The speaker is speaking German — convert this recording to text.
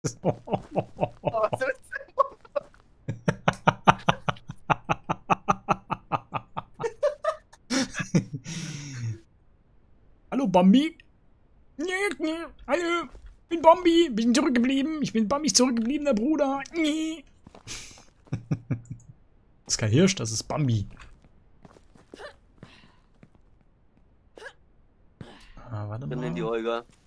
Oh, so ist Hallo Bambi? Hallo, ich bin Bambi, bin zurückgeblieben. Ich bin Bambis zurückgebliebener Bruder. Das ist kein Hirsch, das ist Bambi. Warte Dann nennen die mal. Olga.